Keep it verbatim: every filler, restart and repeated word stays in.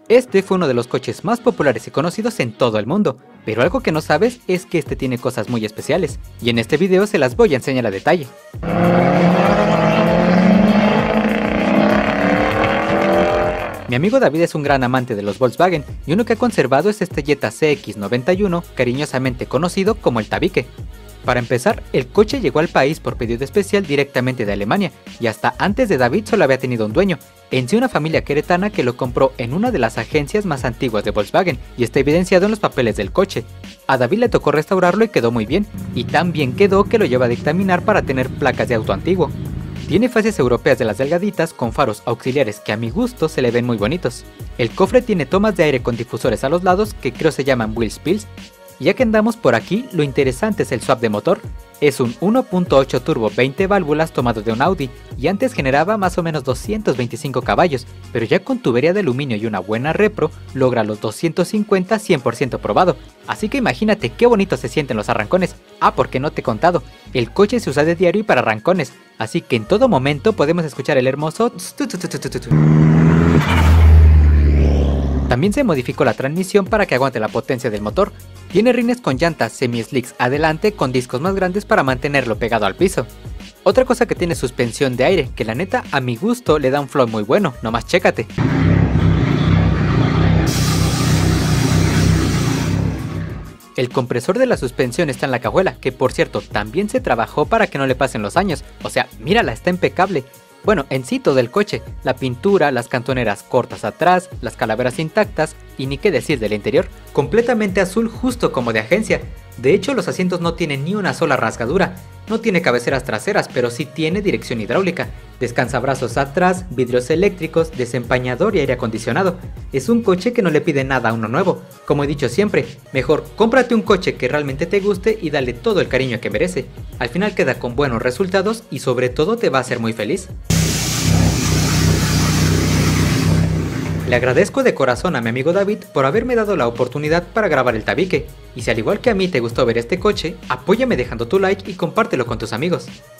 Este fue uno de los coches más populares y conocidos en todo el mundo, pero algo que no sabes es que este tiene cosas muy especiales, y en este video se las voy a enseñar a detalle. Mi amigo David es un gran amante de los Volkswagen, y uno que ha conservado es este Jetta C X noventa y uno, cariñosamente conocido como el tabique. Para empezar, el coche llegó al país por pedido especial directamente de Alemania, y hasta antes de David solo había tenido un dueño, en sí una familia queretana que lo compró en una de las agencias más antiguas de Volkswagen, y está evidenciado en los papeles del coche. A David le tocó restaurarlo y quedó muy bien, y tan bien quedó que lo lleva a dictaminar para tener placas de auto antiguo. Tiene fases europeas de las delgaditas con faros auxiliares que a mi gusto se le ven muy bonitos. El cofre tiene tomas de aire con difusores a los lados que creo se llaman wheel spills. Ya que andamos por aquí, lo interesante es el swap de motor. Es un uno punto ocho turbo veinte válvulas tomado de un Audi, y antes generaba más o menos doscientos veinticinco caballos, pero ya con tubería de aluminio y una buena repro, logra los doscientos cincuenta cien por ciento probado. Así que imagínate qué bonito se sienten los arrancones. Ah, porque no te he contado, el coche se usa de diario y para arrancones, así que en todo momento podemos escuchar el hermoso. También se modificó la transmisión para que aguante la potencia del motor. Tiene rines con llantas semi-slicks adelante con discos más grandes para mantenerlo pegado al piso. Otra cosa que tiene suspensión de aire, que la neta a mi gusto le da un flow muy bueno, nomás chécate. El compresor de la suspensión está en la cajuela, que por cierto también se trabajó para que no le pasen los años, o sea, mírala, está impecable. Bueno, en sí todo el coche, la pintura, las cantoneras cortas atrás, las calaveras intactas y ni qué decir del interior, completamente azul justo como de agencia. De hecho los asientos no tienen ni una sola rasgadura, no tiene cabeceras traseras pero sí tiene dirección hidráulica, descansabrazos atrás, vidrios eléctricos, desempañador y aire acondicionado. Es un coche que no le pide nada a uno nuevo, como he dicho siempre, mejor cómprate un coche que realmente te guste y dale todo el cariño que merece, al final queda con buenos resultados y sobre todo te va a hacer muy feliz. Le agradezco de corazón a mi amigo David por haberme dado la oportunidad para grabar el tabique, y si al igual que a mí te gustó ver este coche, apóyame dejando tu like y compártelo con tus amigos.